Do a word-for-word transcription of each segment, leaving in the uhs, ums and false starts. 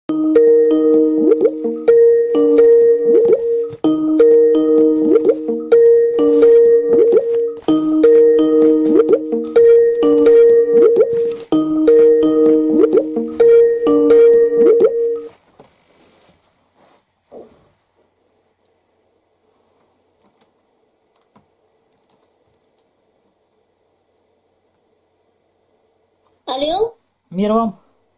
Алло? Мир вам.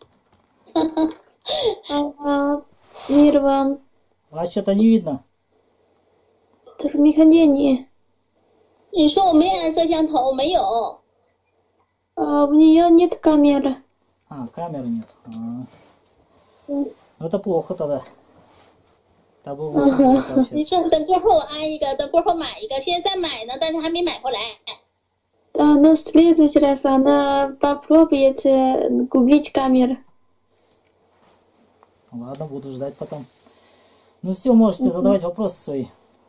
Ага, мир вам. Вас что-то не видно. Только не ходение. 你说我没按摄像头，没有。 А, у нее нет камеры. А, камеры нет. А. М. Ну это плохо тогда. Тогда бы Ага. лучше было 你 получаться. 说等过后我安一个，等过后买一个，现在买呢，但是还没买回来。 Да, но в следующий раз она попробует э, купить камеру. Ладно, буду ждать потом. Ну все, можете задавать вопросы свои.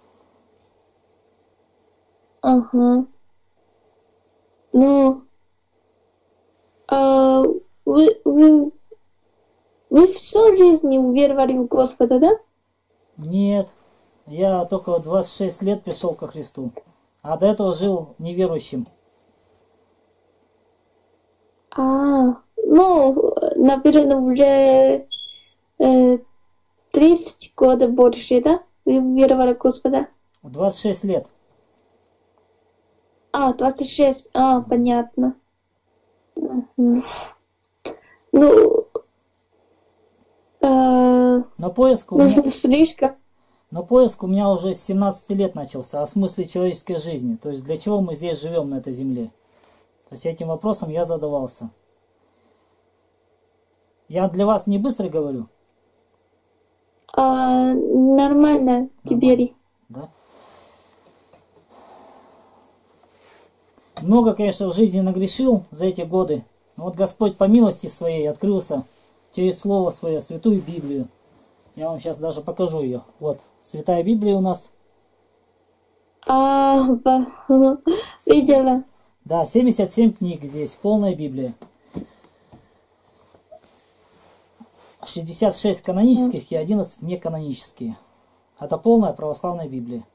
Ага. Ну, а, вы, вы, вы всю жизнь уверовали в Господа, да? Нет, я только в двадцать шесть лет пришел ко Христу. А до этого жил неверующим. А, ну, наверное, уже э, тридцать года больше, да? Вы уверовали в Господа? В двадцать шесть лет. А, двадцать шесть. А, понятно. Мгм. Ну, э, Но поиск у меня, нужно слишком. но поиск у меня уже с семнадцати лет начался о смысле человеческой жизни. То есть для чего мы здесь живем на этой земле. То есть этим вопросом я задавался. Я для вас не быстро говорю? А, нормально теперь. Да? Много, конечно, в жизни нагрешил за эти годы. Но вот Господь по милости своей открылся через Слово Свое, Святую Библию. Я вам сейчас даже покажу ее. Вот, Святая Библия у нас. А, ба- видела. Да, семьдесят семь книг здесь, полная Библия. шестьдесят шесть канонических и одиннадцать неканонические. Это полная православная Библия.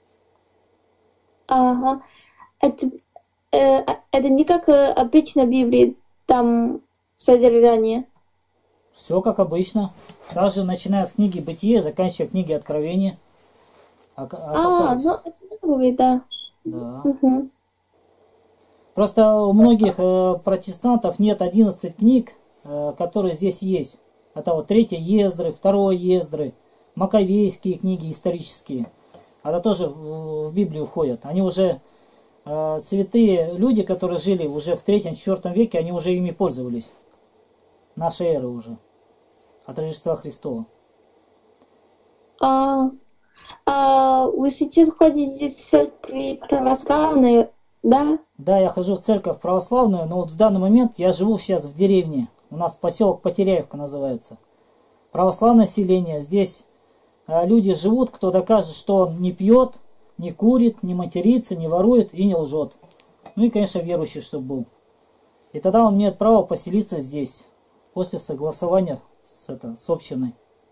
Ага. Это, э, это не как э, обычно в Библии, там содержание. Все как обычно. Даже начиная с книги Бытия, заканчивая книги Откровения. А, ну это новый, да. Да. Угу. Просто у многих э, протестантов нет одиннадцати книг, э, которые здесь есть. Это вот третья Ездры, второй Ездры, Маковейские книги исторические. Это тоже в, в Библию входят. Они уже э, святые люди, которые жили уже в третьем-четвертом веке, они уже ими пользовались. Нашей эры уже. От Рождества Христова. А, а вы сейчас ходите в церкви православную, да? Да, я хожу в церковь православную, но вот в данный момент я живу сейчас в деревне. У нас поселок Потеряевка называется. Православное селение. Здесь э, люди живут, кто докажет, что он не пьет, не курит, не матерится, не ворует и не лжет. Ну и, конечно, верующий, чтобы был. И тогда он имеет право поселиться здесь, после согласования с, это, с общиной.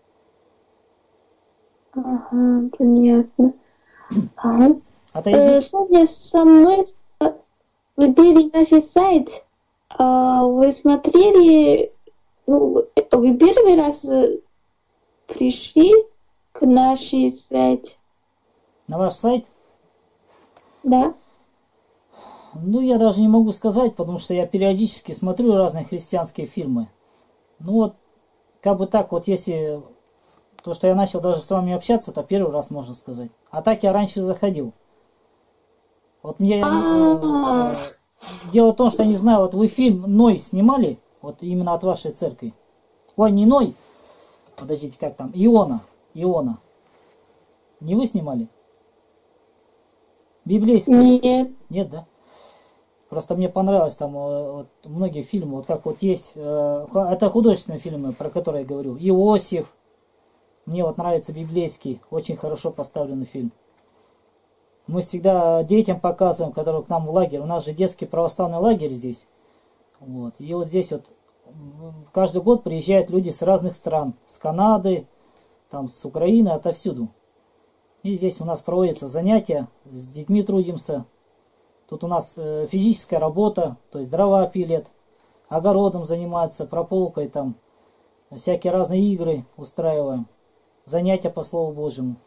Ага, понятно. Ага. Отойди. Э, Сегодня со мной э, выбери наш сайт. А, вы смотрели, ну, вы первый раз э, пришли к нашей сайте, На ваш сайт? да? Ну, я даже не могу сказать, потому что я периодически смотрю разные христианские фильмы. Ну вот, как бы так, вот если то, что я начал даже с вами общаться, то первый раз можно сказать. А так я раньше заходил. Вот мне... А. э, Дело в том, что я не знаю, вот вы фильм «Ной» снимали, вот именно от вашей церкви. Ой, не «Ной», подождите, как там, «Иона», «Иона». Не вы снимали? Библейский? Нет. Нет, да? Просто мне понравилось там э, вот, многие фильмы, вот как вот есть, э, ху- это художественные фильмы, про которые я говорю. Иосиф, мне вот нравится библейский, очень хорошо поставленный фильм. Мы всегда детям показываем, которые к нам в лагерь. У нас же детский православный лагерь здесь. Вот. И вот здесь вот каждый год приезжают люди с разных стран, с Канады, там, с Украины, отовсюду. И здесь у нас проводятся занятия, с детьми трудимся. Тут у нас э, физическая работа, то есть дрова пилят, огородом занимаются, прополкой, там, всякие разные игры устраиваем, занятия по Слову Божьему.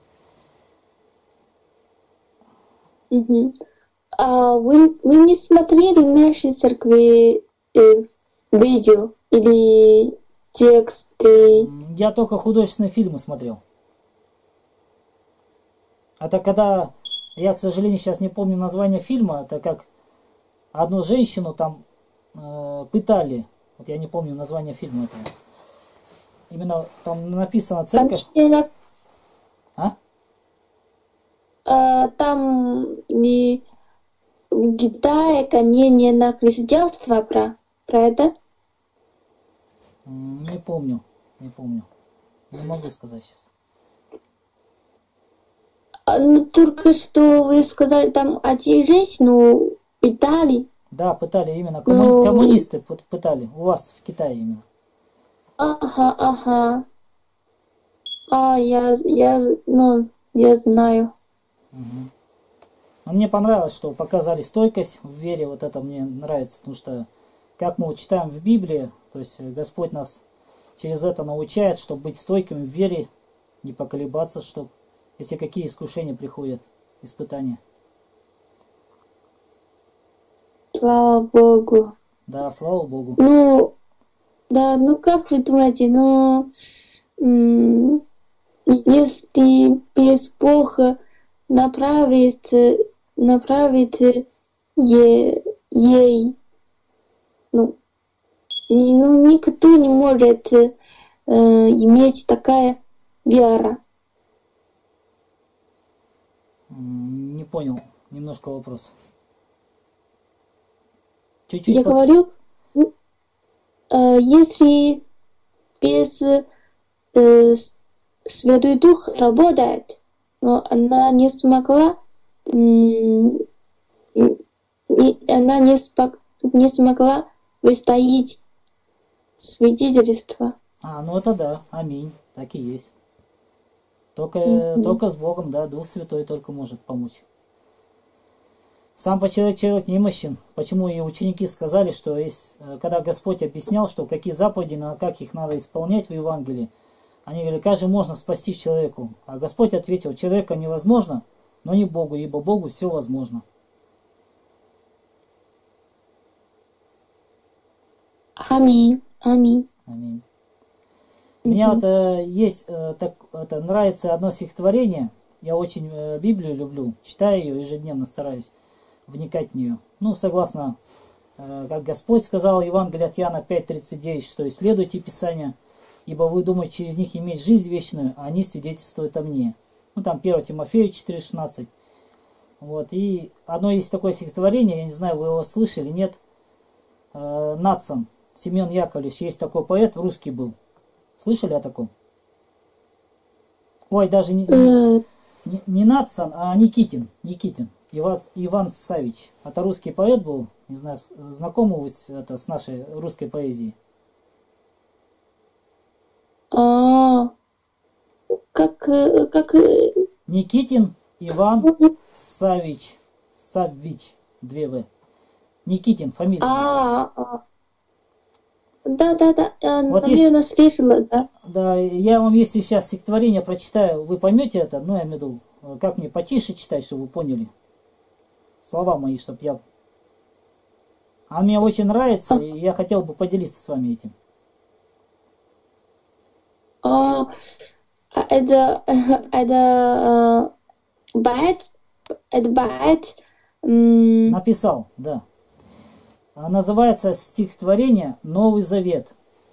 Мгм. А вы, вы не смотрели в нашей церкви э, видео или тексты? М, Я только художественные фильмы смотрел. Это когда, я, к сожалению, сейчас не помню название фильма, это как одну женщину там э, пытали. Вот я не помню название фильма этого. Именно там написано церковь. Там, не на- А? а, там не в Китае гонение на христианство, про, про это? М, Не помню, не помню. Не могу сказать сейчас. А, ну, только что вы сказали, там один женщину пытали. Да, пытали именно комму- Ну, коммунисты пы- пытали. У вас в Китае именно. ага, ага. А, я, я, ну, я знаю. Мгм. Но мне понравилось, что показали стойкость в вере, вот это мне нравится, потому что, как мы вот читаем в Библии, то есть э, Господь нас через это научает, чтобы быть стойкими в вере, не поколебаться, чтобы, если какие искушения приходят, испытания. Слава Богу. Да, слава Богу. Ну, да, ну как вы думаете, ну, м, если без Бога направить, направить е- ей, ну, ни- ну, никто не может э, иметь такая вера. М, Не понял немножко вопрос. Я Чуть-чуть по- говорю, ну, э, если без э, с- Святой Дух работает, но она не смогла, м, и она не, спо- не смогла выстоять свидетельство. А, ну это да, аминь, так и есть. Только, Мгм. только с Богом, да, Дух Святой только может помочь. Сам по человек человек немощен. Почему и ученики сказали, что есть, э, когда Господь объяснял, что какие заповеди, на как их надо исполнять в Евангелии, они говорили, как же можно спасти человеку? А Господь ответил, человека невозможно, но не Богу, ибо Богу все возможно. Аминь. Аминь. Аминь. Мне Мгм. вот э, есть, э, так, это, нравится одно стихотворение. Я очень э, Библию люблю, читаю ее ежедневно, стараюсь вникать в нее. Ну, согласно, э, как Господь сказал, Евангелие от Иоанна пять тридцать девять, что исследуйте Писания, ибо вы думаете через них иметь жизнь вечную, а они свидетельствуют о мне. Ну, там первое Тимофею четыре шестнадцать. Вот, и одно есть такое стихотворение, я не знаю, вы его слышали, нет, э, Нацан, Семен Яковлевич, есть такой поэт, русский был. Слышали о таком? Ой, даже не, не, Э, не- не Нацан, а Никитин. Никитин. Иван, Иван Савич. Это русский поэт был. Не знаю, с- знакомы вы с, это, с нашей русской поэзией? а, как, э, как, э, Никитин Иван Савич. Савич. Две В. Никитин, фамилия. а, а, да, да, да, я, Вот наверное, слышала, да. Да, я вам, если сейчас стихотворение прочитаю, вы поймете это, ну, я имею в виду, э, как мне потише читать, чтобы вы поняли слова мои, чтобы я... А мне очень нравится, и я хотел бы поделиться с вами этим. А, а это, это э, поэт, это поэт, м, Написал, да. А называется стихотворение «Новый Завет».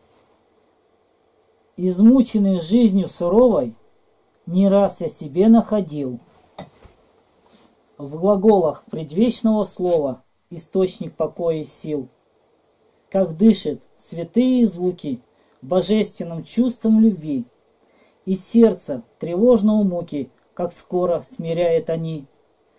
Измученный жизнью суровой, не раз я себе находил в глаголах предвечного слова источник покоя и сил. Как дышит святые звуки божественным чувством любви, и сердце тревожного муки, как скоро смиряет они.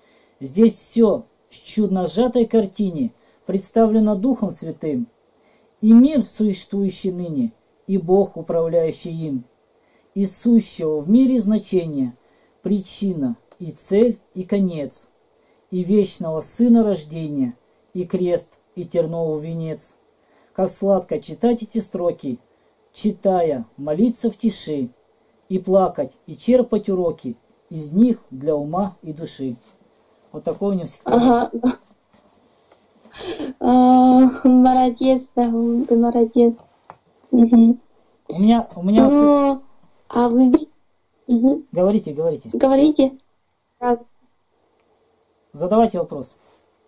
Здесь все в чудно сжатой картине представлено Духом Святым, И мир, существующий ныне, и Бог, управляющий им, и сущего в мире значения, причина, и цель, и конец, и вечного Сына рождения, и крест, и терновый венец. Как сладко читать эти строки, читая, молиться в тиши, и плакать, и черпать уроки из них для ума и души. Вот такой у него стихотворение. Ага. А, молодец, да, ты молодец. Мгм. У меня, у меня... Ну, а вы... Мгм. Говорите, говорите. Говорите. Так. Задавайте вопрос.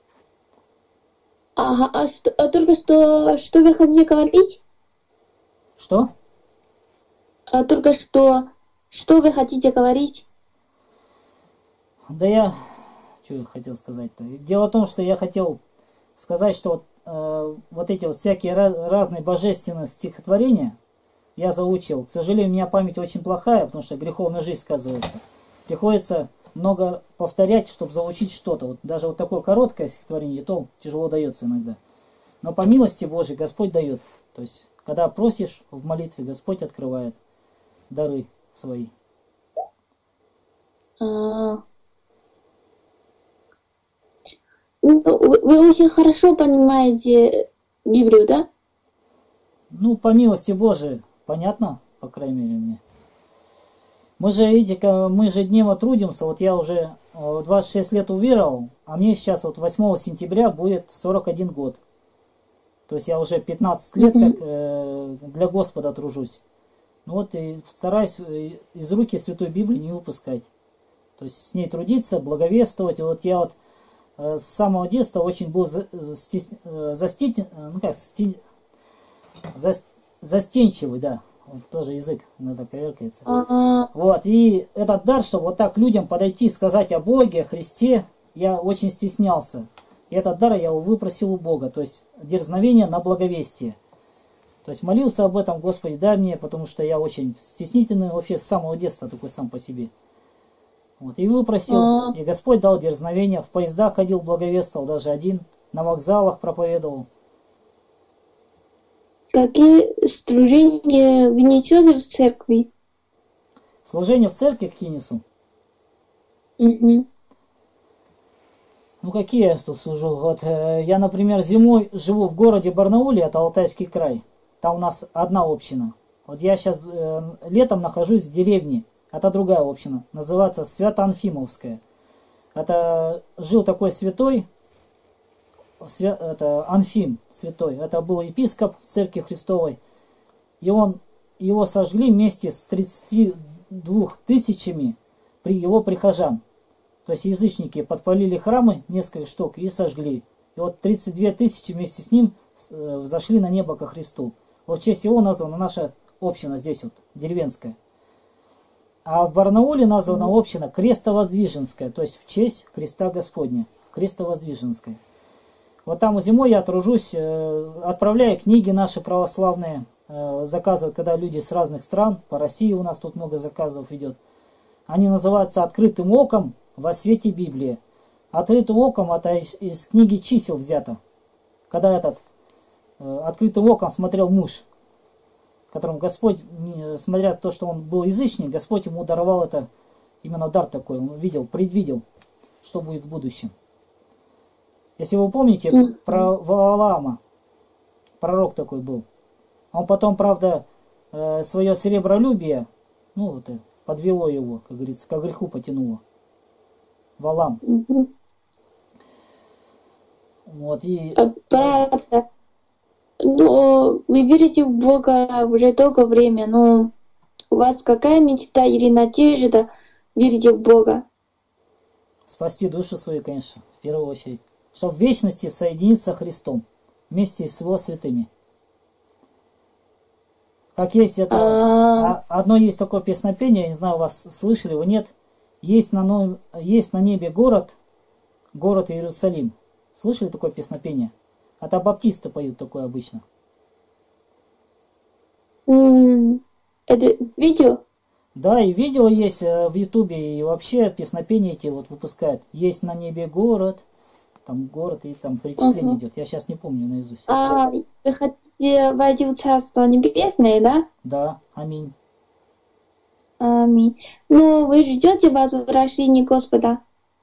Ага, а, что, а только что, что вы хотите говорить? Что? А только что, что вы хотите говорить? Да я... Что я хотел сказать-то? Дело в том, что я хотел сказать, что вот, э, вот эти вот всякие ra- разные божественные стихотворения я заучил. К сожалению, у меня память очень плохая, потому что греховная жизнь сказывается. Приходится много повторять, чтобы заучить что-то. Вот даже вот такое короткое стихотворение, то тяжело дается иногда. Но по милости Божией Господь дает. То есть, когда просишь в молитве, Господь открывает дары свои. А, ну, вы, вы очень хорошо понимаете Библию, да? Ну, по милости Божией, понятно, по крайней мере, мне. Мы же, видите, мы же днево трудимся. Вот я уже э, двадцать шесть лет уверовал, а мне сейчас вот восьмого сентября будет сорок один год. То есть я уже пятнадцать лет как э, для Господа тружусь. Ну вот и стараюсь э, из руки Святой Библии не выпускать. То есть с ней трудиться, благовествовать. И вот я вот э, с самого детства очень был за, стес, э, застить, э, ну как, сти, за, застенчивый, да. Вот тоже язык иногда коверкается. А, Вот, и этот дар, чтобы вот так людям подойти и сказать о Боге, о Христе, я очень стеснялся. И этот дар я его выпросил у Бога, то есть дерзновение на благовестие. То есть молился об этом, Господи, дай мне, потому что я очень стеснительный вообще с самого детства такой сам по себе. Вот, и выпросил, А. и Господь дал дерзновение, в поездах ходил, благовествовал, даже один, на вокзалах проповедовал. какие служения вы несете в церкви? Служение в церкви какие несу? Мгм. Ну какие я тут служу? Вот э, я, например, зимой живу в городе Барнауле, это Алтайский край. Там у нас одна община. Вот я сейчас э, летом нахожусь в деревне. Это другая община. Называется Свято-Анфимовская. Это жил такой святой, свя, это Анфим святой. Это был епископ в церкви Христовой. И он, его сожгли вместе с тридцатью двумя тысячами при его прихожан. То есть язычники подпалили храмы, несколько штук, и сожгли. И вот тридцать две тысячи вместе с ним взошли на небо ко Христу. Вот в честь его названа наша община здесь вот, деревенская. А в Барнауле названа община Крестовоздвиженская, то есть в честь креста Господня. Крестовоздвиженская. Вот там зимой я тружусь, отправляю книги наши православные, заказывают, когда люди с разных стран, по России у нас тут много заказов идет. Они называются «Открытым оком во свете Библии». «Открытым оком» это из, из книги чисел взято. Когда этот э, «Открытым оком» смотрел муж, в котором Господь, смотря на то, что он был язычник, Господь ему даровал это, именно дар такой, он видел, предвидел, что будет в будущем. Если вы помните, про Ваалаама, пророк такой был. Он потом, правда, э, свое серебролюбие, ну вот, подвело его, как говорится, ко греху потянуло. Валам. Мгм. Вот, и... А, Правда. Ну, вы верите в Бога уже долгое время, но у вас какая мечта или надежда верите в Бога? Спасти душу свою, конечно, в первую очередь. Чтобы в вечности соединиться с Христом вместе с Его святыми. Как есть это... А, а, Одно есть такое песнопение, я не знаю, вас слышали вы, нет. Есть на, но... есть на небе город, город Иерусалим. Слышали такое песнопение? Это баптисты поют такое обычно. м, Это видео? Да, и видео есть э, в Ютубе, и вообще песнопения эти вот выпускают. Есть на небе город, там город и там перечисление Мгм. идет. Я сейчас не помню наизусть. А вы хотите войти в Царство Небесное, да? Да, аминь. Аминь. Но вы ждете возвращения Господа?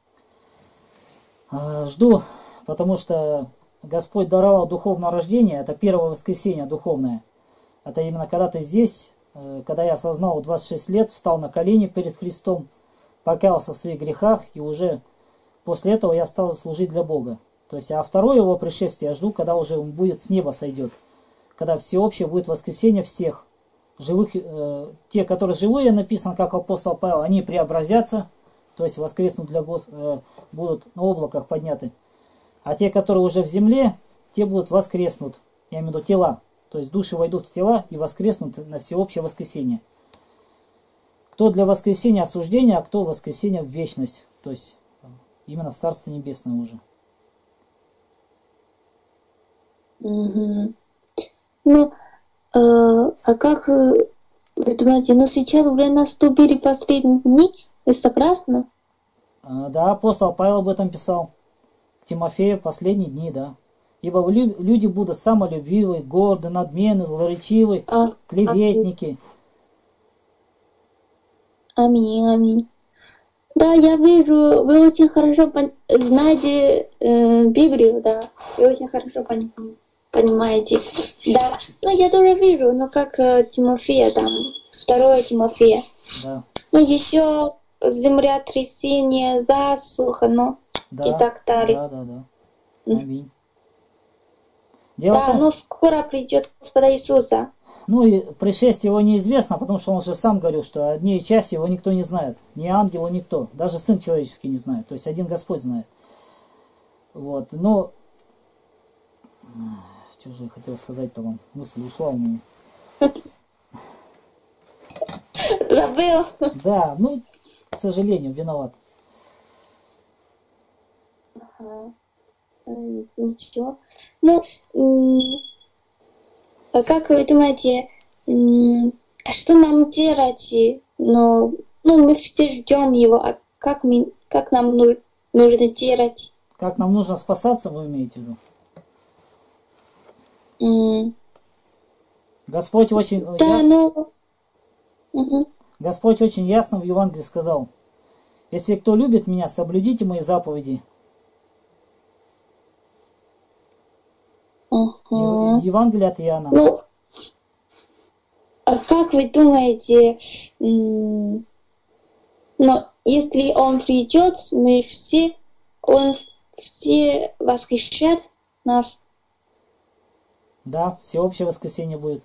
А, жду, потому что Господь даровал духовное рождение, это первое воскресенье духовное. Это именно когда ты здесь, э, когда я осознал в двадцать шесть лет, встал на колени перед Христом, покаялся в своих грехах, и уже после этого я стал служить для Бога. То есть, а второе его пришествие я жду, когда уже он будет с неба сойдет, когда всеобщее будет воскресенье всех живых, э, те, которые живые, написано, как апостол Павел, они преобразятся, то есть воскреснут для Гос, э, будут на облаках подняты. А те, которые уже в земле, те будут воскреснут, я имею в виду тела. То есть души войдут в тела и воскреснут на всеобщее воскресенье. Кто для воскресения осуждения, а кто воскресения в вечность. То есть именно в Царство Небесное уже. Мгм. Ну, э, а как э, вы думаете, ну сейчас уже наступили последние дни, вы согласны? А, да, апостол Павел об этом писал. К Тимофею последние дни, да. Ибо лю- люди будут самолюбивы, горды, надменны, злоречивы, А, клеветники. аминь, аминь. Да, я вижу, вы очень хорошо пон- знаете э, Библию, да, вы очень хорошо пон- понимаете. Да, ну я тоже вижу, ну как э, Тимофея там, второе Тимофея. Да, Ну еще землетрясение, засуха, ну да, и так далее. да, да, да. М. Аминь. Дело в Да, том, но скоро придет Господа Иисуса. ну и пришествие его неизвестно, потому что он же сам говорил, что о дне и часе его никто не знает. Ни ангел, никто. Даже Сын Человеческий не знает. То есть один Господь знает. Вот. Но... Что же я хотел сказать-то вам? Мысль ушла у меня. Забыл. Да, ну, к сожалению, виноват. Ага. Э, Ничего. Ну, м, а как вы думаете, м, а что нам делать? Ну, ну, мы все ждем его, а как, мы, как нам ну- нужно делать? Как нам нужно спасаться, вы имеете в виду? М, Господь очень, Да, я- ну, мгм. Господь очень ясно в Евангелии сказал: если кто любит меня, соблюдите мои заповеди. Ага. Ев- Евангелие от Иоанна. Ну, а как вы думаете, м, ну, если он придет, мы все, он все восхищат нас? Да, всеобщее воскресенье будет.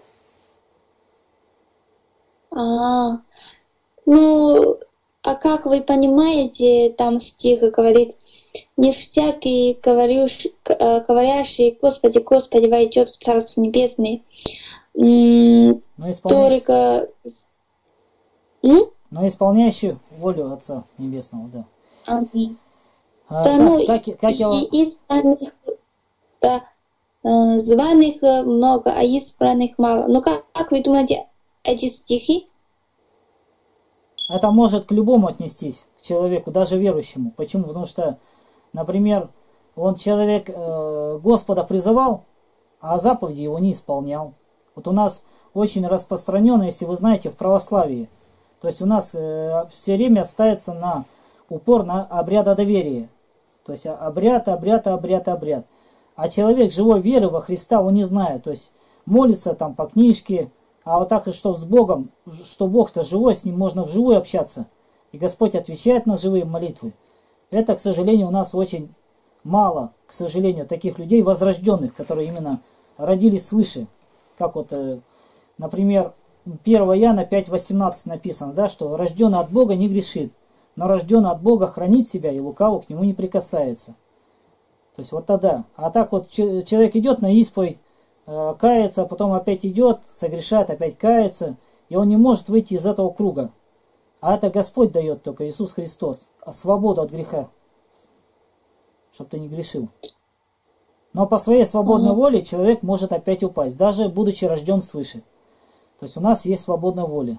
А, ну, а как вы понимаете, там стих говорит, не всякий говорющий, э, говорящий, Господи, Господи, войдет в Царство Небесное, м, Но, исполня... только... М? Но исполняющий волю Отца Небесного, да. Аминь. А, Да, как, ну, как, как я... и избранных, да, э, званых э, много, а избранных мало. Ну, как, как вы думаете, эти стихи? Это может к любому отнестись, к человеку, даже верующему. Почему? Потому что, например, он человек э, Господа призывал, а заповеди его не исполнял. Вот у нас очень распространено, если вы знаете, в православии. То есть у нас э, все время ставится на упор на обрядодоверие. То есть обряд, обряд, обряд, обряд. А человек живой веры во Христа, он не знает. То есть молится там по книжке, а вот так и что с Богом, что Бог-то живой, с ним можно вживую общаться. И Господь отвечает на живые молитвы. Это, к сожалению, у нас очень мало, к сожалению, таких людей возрожденных, которые именно родились свыше. Как вот, э, например, первое Иоанна пять восемнадцать написано, да, что рожденный от Бога не грешит, но рожденный от Бога хранит себя, и лукаво к нему не прикасается. То есть вот тогда. А так вот человек идет на исповедь, э, кается, потом опять идет, согрешает, опять кается, и он не может выйти из этого круга. А это Господь дает только, Иисус Христос, а свободу от греха, чтобы ты не грешил. Но по своей свободной воле человек может опять упасть, даже будучи рожден свыше. То есть у нас есть свободная воля.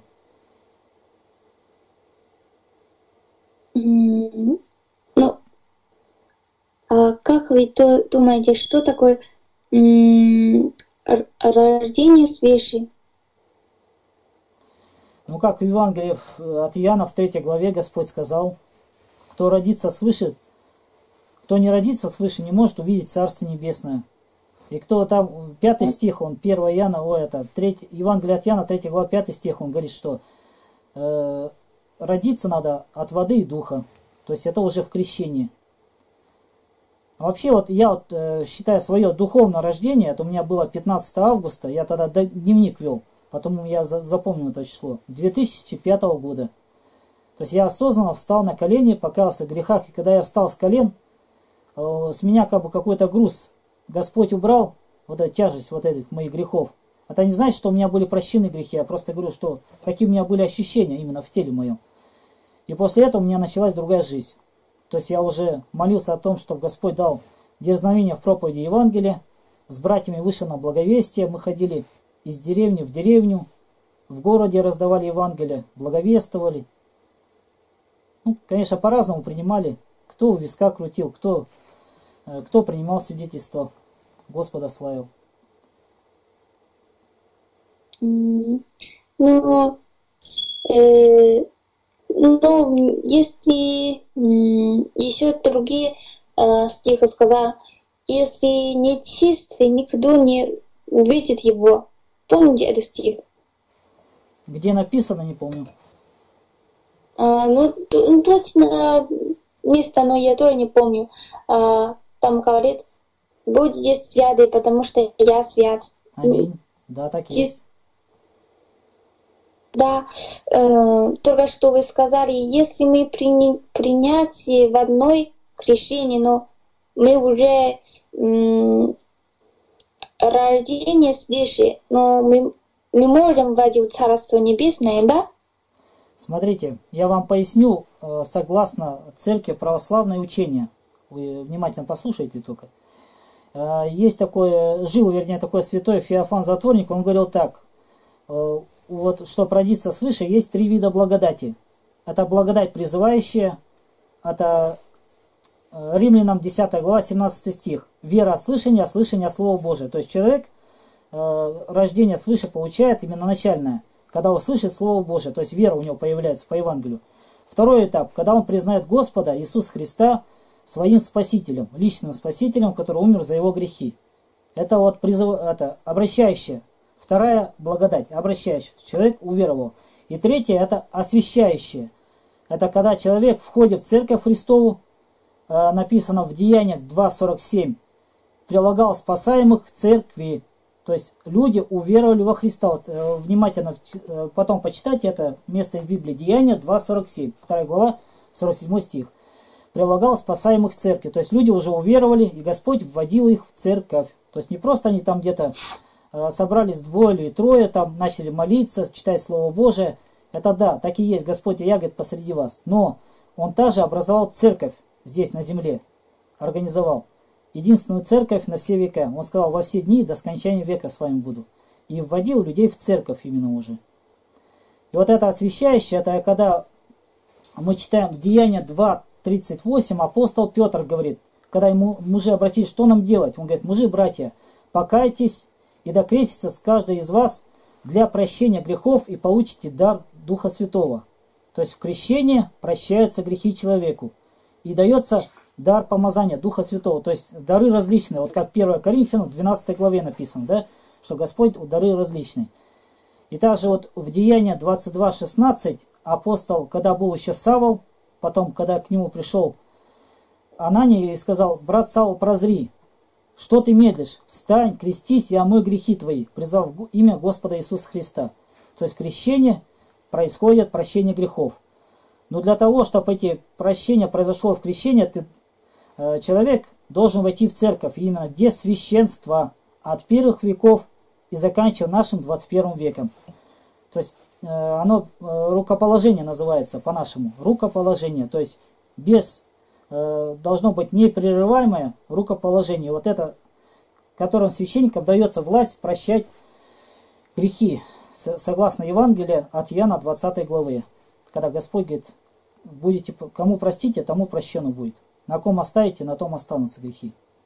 М, Ну, а как вы то, думаете, что такое м, р- рождение свыше? Ну, как в Евангелии от Иоанна в третьей главе Господь сказал, кто родится свыше, кто не родится свыше, не может увидеть Царство Небесное. И кто там, пятый стих, он, первое Иоанна, о, это, третий, Евангелие от Иоанна, третья глава, пятый стих, он говорит, что э, родиться надо от воды и духа. То есть это уже в крещении. А вообще, вот я вот, э, считаю свое духовное рождение, это у меня было пятнадцатого августа, я тогда дневник вел, потом я за, запомнил это число, две тысячи пятого года. То есть я осознанно встал на колени, покаялся в грехах, и когда я встал с колен, э, с меня как бы какой-то груз Господь убрал, вот эта тяжесть вот этих моих грехов. Это не значит, что у меня были прощены грехи, я просто говорю, что какие у меня были ощущения именно в теле моем. И после этого у меня началась другая жизнь. То есть я уже молился о том, чтобы Господь дал дерзновение в проповеди Евангелия. С братьями вышел на благовестие. Мы ходили из деревни в деревню. В городе раздавали Евангелие, благовествовали. Ну, конечно, по-разному принимали. Кто у виска крутил, кто, кто принимал свидетельство. Господа славил. Но, э, но если м, еще другие э, стихи сказал, если не чистый, никто не увидит его. Помните этот стих? Где написано, не помню. А, ну, т- ну, точно место, но я тоже не помню. А, там говорит, будьте святы, потому что я свят. Аминь. Да, так и есть. Да, э, только что вы сказали, если мы прини, принять в одной крещении, но мы уже м, рождение свыше, но мы, мы можем войти в Царство Небесное, да? Смотрите, я вам поясню, э, согласно церкви православное учение. Вы внимательно послушайте только. Э, Есть такой, жил, вернее, такой святой Феофан Затворник, он говорил так. э, Вот, чтобы родиться свыше, есть три вида благодати. Это благодать призывающая, это э, Римлянам десятая глава, семнадцатый стих. Вера от слышания, слышание Слова Божия. То есть человек э, рождение свыше получает именно начальное, когда услышит Слово Божие, то есть вера у него появляется по Евангелию. Второй этап, когда он признает Господа Иисуса Христа своим Спасителем, личным Спасителем, который умер за его грехи. Это вот призыв, это обращающее. Вторая благодать, обращающая. Человек уверовал. И третье, это освящающее. Это когда человек входит в церковь Христову, э, написано в Деяниях два сорок семь, прилагал спасаемых к церкви. То есть люди уверовали во Христа. Вот, э, внимательно э, потом почитайте это место из Библии. Деяния два сорок семь, вторая глава, сорок седьмой стих. Прилагал спасаемых к церкви. То есть люди уже уверовали, и Господь вводил их в церковь. То есть не просто они там где-то собрались двое или трое, там начали молиться, читать Слово Божие. Это да, так и есть, Господь и ягод посреди вас. Но Он также образовал церковь здесь, на земле. Организовал. Единственную церковь на все века. Он сказал, во все дни до скончания века с вами буду. И вводил людей в церковь именно уже. И вот это освящающее, это когда мы читаем Деяния два тридцать восемь, апостол Петр говорит, когда ему мужи обратились, что нам делать? Он говорит, мужи, братья, покайтесь, и да крестится с каждой из вас для прощения грехов и получите дар Духа Святого. То есть в крещении прощаются грехи человеку. И дается дар помазания Духа Святого. То есть дары различные. Вот как первое Коринфянам в двенадцатой главе написано, да, что Господь дары различные. И также вот в Деянии двадцать два шестнадцать апостол, когда был еще Савол, потом, когда к нему пришел Анания и сказал, брат Савол, прозри, что ты медлишь? Встань, крестись и омой грехи твои, призвав имя Господа Иисуса Христа. То есть крещение происходит прощение грехов. Но для того, чтобы эти прощения произошло в крещении, ты, э, человек должен войти в церковь, именно где священство от первых веков и заканчивая нашим двадцать первым веком. То есть э, оно э, рукоположение называется по-нашему. Рукоположение, то есть без должно быть непрерываемое рукоположение. Вот это, которым священникам дается власть прощать грехи, согласно Евангелию от Иоанна двадцатой главы. Когда Господь говорит, будете, кому простите, тому прощено будет. На ком оставите, на том останутся грехи.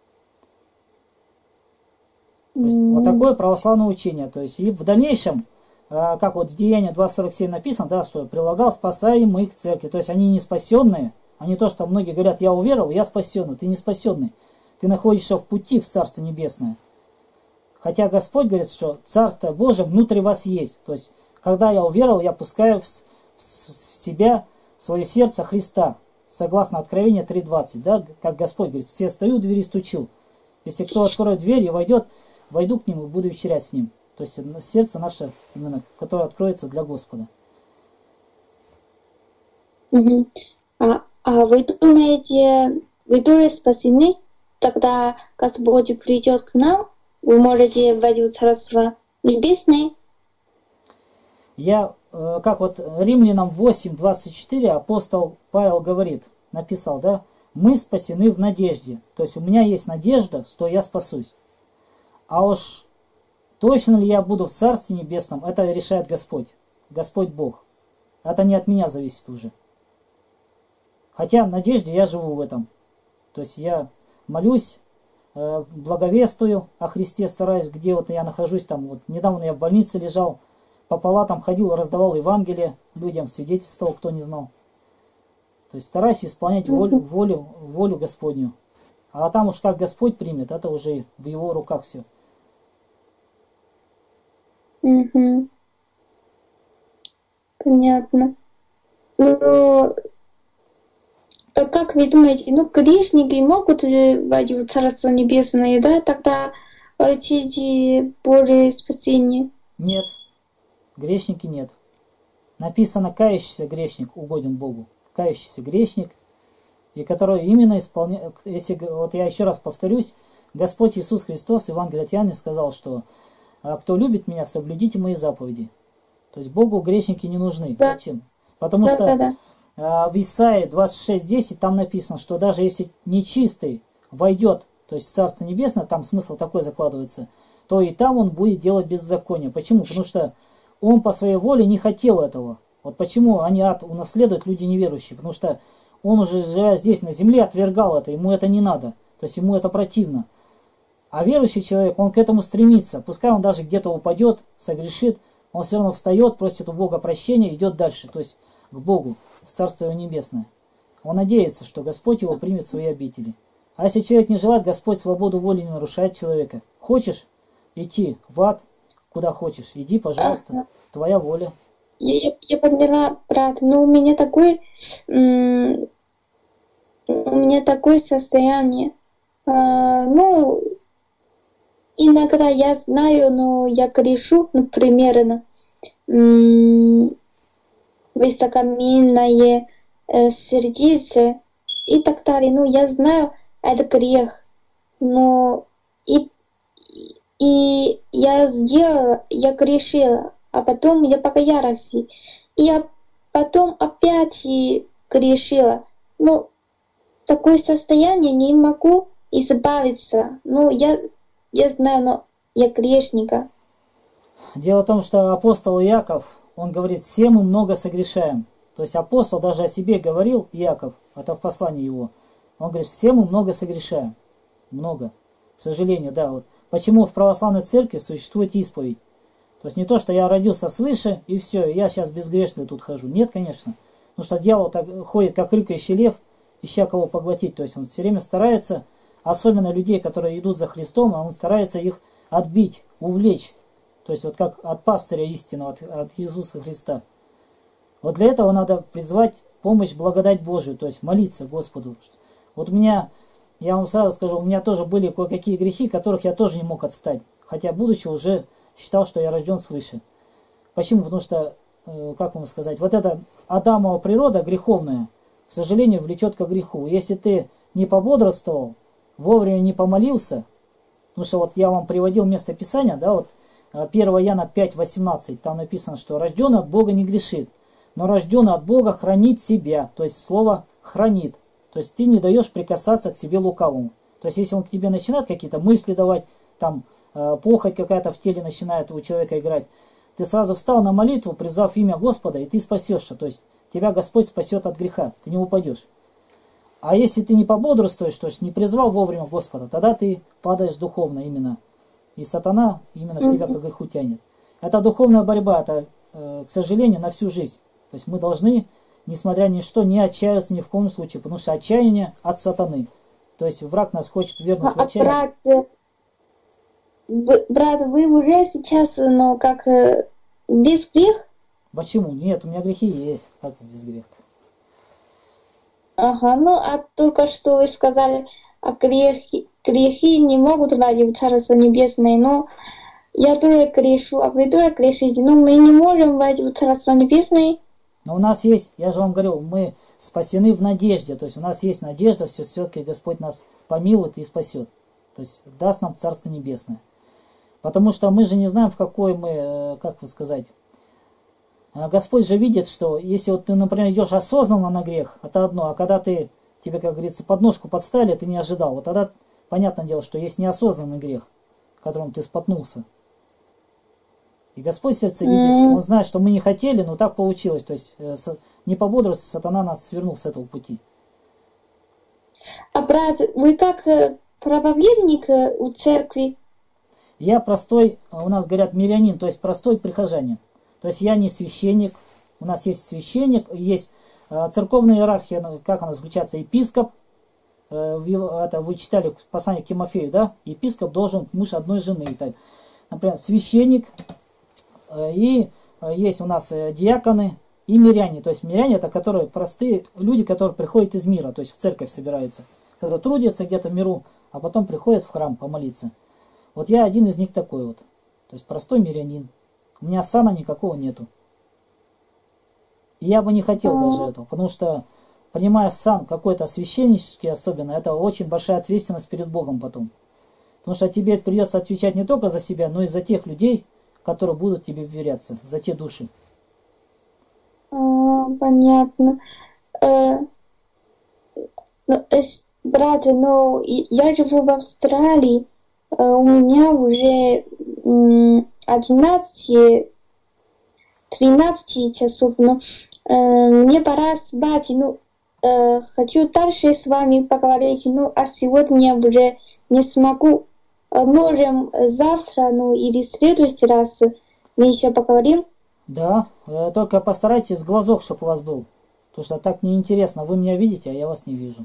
То есть вот такое православное учение. То есть и в дальнейшем, э, как вот в Деянии два сорок семь написано, да, что прилагал спасаемых к церкви. То есть они не спасенные, а не то, что многие говорят, я уверовал, я спасенный. Ты не спасенный. Ты находишься в пути в Царство Небесное. Хотя Господь говорит, что Царство Божие внутри вас есть. То есть, когда я уверовал, я пускаю в, в, в себя, в свое сердце Христа. Согласно Откровению три двадцать, да, как Господь говорит, все стою у двери стучу. Если кто откроет дверь и войдет, войду к нему и буду вечерять с ним. То есть сердце наше, именно, которое откроется для Господа. Мгм. А, а вы думаете, вы тоже спасены? Тогда Господь придет к нам, вы можете войти в Царство Небесное? Я, э, как вот Римлянам восемь двадцать четыре апостол Павел говорит, написал, да, мы спасены в надежде. То есть у меня есть надежда, что я спасусь. А уж точно ли я буду в Царстве Небесном, это решает Господь. Господь Бог. Это не от меня зависит уже. Хотя в надежде я живу в этом. То есть я молюсь, э, благовествую о Христе, стараюсь, где вот я нахожусь. Там вот недавно я в больнице лежал, по палатам ходил, раздавал Евангелие людям, свидетельствовал, кто не знал. То есть стараюсь исполнять волю, волю, волю Господню. А там уж как Господь примет, это уже в Его руках все. Мгм. Понятно. Ну, а как вы думаете, ну, грешники могут э, войти в Царство Небесное, да? Тогда получите более спасение. Нет, грешники нет. Написано, кающийся грешник угоден Богу. Кающийся грешник, и который именно исполняет, если, вот я еще раз повторюсь, Господь Иисус Христос, Евангелие от Иоанна, сказал, что «А кто любит меня, соблюдите мои заповеди». То есть Богу грешники не нужны. Да. Зачем? Потому Да, что да, да. а, в Исаии двадцать шесть десять там написано, что даже если нечистый войдет, то есть в Царство Небесное, там смысл такой закладывается, то и там он будет делать беззаконие. Почему? Потому что он по своей воле не хотел этого. Вот почему они ад унаследуют люди неверующие. Потому что он уже, живя здесь на земле, отвергал это, ему это не надо. То есть ему это противно. А верующий человек, он к этому стремится. Пускай он даже где-то упадет, согрешит, он все равно встает, просит у Бога прощения, идет дальше, то есть к Богу, в Царство Его Небесное. Он надеется, что Господь его примет в свои обители. А если человек не желает, Господь свободу воли не нарушает человека. Хочешь идти в ад, куда хочешь, иди, пожалуйста, твоя воля. Я, я, я поняла, брат, но у меня такое, м, у меня такое состояние. А, ну, иногда я знаю, но я грешу, ну, примерно, м, высокомерное э, сердце и так далее. Ну, я знаю, это грех, но и, и я сделала, я грешила, а потом я покаялась, и я потом опять и грешила. Ну, такое состояние не могу избавиться. Ну, я, я знаю, но я грешника. Дело в том, что апостол Иаков, он говорит, все мы много согрешаем. То есть апостол даже о себе говорил, Иаков, это в послании его. Он говорит, все мы много согрешаем. Много. К сожалению, да. Вот. Почему в православной церкви существует исповедь? То есть не то, что я родился свыше, и все, я сейчас безгрешный тут хожу. Нет, конечно. Потому что дьявол так ходит, как рыкающий лев, ища кого поглотить. То есть он все время старается, особенно людей, которые идут за Христом, он старается их отбить, увлечь. То есть вот как от пастыря истинного, от, от Иисуса Христа. Вот для этого надо призвать помощь, благодать Божию, то есть молиться Господу. Вот у меня, я вам сразу скажу, у меня тоже были кое-какие грехи, которых я тоже не мог отстать. Хотя будучи уже считал, что я рожден свыше. Почему? Потому что, э, как вам сказать, вот эта Адамова природа греховная, к сожалению, влечет к греху. Если ты не пободрствовал, вовремя не помолился, потому что вот я вам приводил место Писания, да, вот первое Иоанна пять восемнадцать, там написано, что рожденный от Бога не грешит, но рожденный от Бога хранит себя, то есть слово хранит, то есть ты не даешь прикасаться к себе лукавому. То есть если он к тебе начинает какие-то мысли давать, там э, похоть какая-то в теле начинает у человека играть, ты сразу встал на молитву, призвав имя Господа, и ты спасешься, то есть тебя Господь спасет от греха, ты не упадешь. А если ты не пободрствуешь, то есть не призвал вовремя Господа, тогда ты падаешь духовно именно. И сатана именно к тебя к греху тянет. Это духовная борьба, это, э, к сожалению, на всю жизнь. То есть мы должны, несмотря ни что, не отчаиваться ни в коем случае, потому что отчаяние от сатаны. То есть враг нас хочет вернуть в А, отчаяние. брат, б- брат, вы уже сейчас, ну, как э, без грех? Почему? Нет, у меня грехи есть. Как без греха? Ага, ну, а только что вы сказали, а грехи, грехи не могут войти в Царство Небесное, но я тоже грешу, а вы тоже грешите, но мы не можем войти в Царство Небесное. Но у нас есть, я же вам говорю, мы спасены в надежде. То есть у нас есть надежда, все, все-таки Господь нас помилует и спасет. То есть даст нам Царство Небесное. Потому что мы же не знаем, в какой мы, э, как вы сказать, э, Господь же видит, что если вот ты, например, идешь осознанно на грех, это одно, а когда ты, тебе, как говорится, подножку подставили, ты не ожидал, вот тогда понятное дело, что есть неосознанный грех, в котором ты споткнулся. И Господь сердце видит, Mm. Он знает, что мы не хотели, но так получилось. То есть э, с- не по бодрости сатана нас свернул с этого пути. А брат, вы как э, проповедник э, у церкви? Я простой, а у нас говорят мирянин, то есть простой прихожанин. То есть я не священник, у нас есть священник, есть э, церковная иерархия, ну, как она заключается, епископ. Э, в его- это вы читали послание к Тимофею, да? Епископ должен муж одной жены. Так, например, священник, э, и э, есть у нас э, диаконы и миряне. То есть миряне это которые простые люди, которые приходят из мира, то есть в церковь собираются, которые трудятся где-то в миру, а потом приходят в храм помолиться. Вот я один из них такой вот. То есть простой мирянин. У меня сана никакого нету. И я бы не хотел даже этого, потому что, понимая сан какой-то священнический особенно, это очень большая ответственность перед Богом потом. Потому что тебе придется отвечать не только за себя, но и за тех людей, которые будут тебе вверяться, за те души. А, понятно. Э, ну, э, с- брат, ну, и- я живу в Австралии. Э, у меня уже м, одиннадцать тринадцать часов, но э, мне пора спать. Ну, э, хочу дальше с вами поговорить, ну, а сегодня уже не смогу. Э, Можем завтра, ну, или в следующий раз мы еще поговорим. Да, э, только постарайтесь глазок, чтобы у вас был. Потому что так неинтересно. Вы меня видите, а я вас не вижу.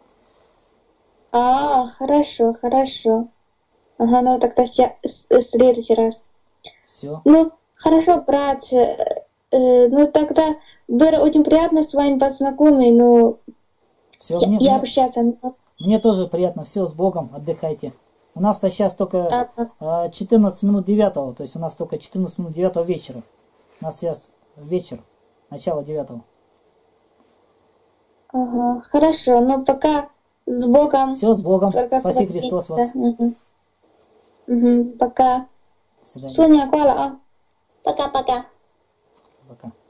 А, хорошо, хорошо. Ага, ну тогда ся- с- в следующий раз. Все. Ну, хорошо, брат. э, э, ну тогда было очень приятно с вами познакомиться, ну, Все, и, мне, и мне, общаться. Ну, мне тоже приятно. Все, с Богом, отдыхайте. У нас-то сейчас только ага. э, четырнадцать минут девятого, то есть у нас только четырнадцать минут девятого вечера. У нас сейчас вечер, начало девятого. Ага, хорошо, ну пока с Богом. Все, с Богом. Спаси Благословения. Христос вас. Да, мгм. Мгм, пока. До свидания. Соня, Кола, а? Пока-пока. Пока.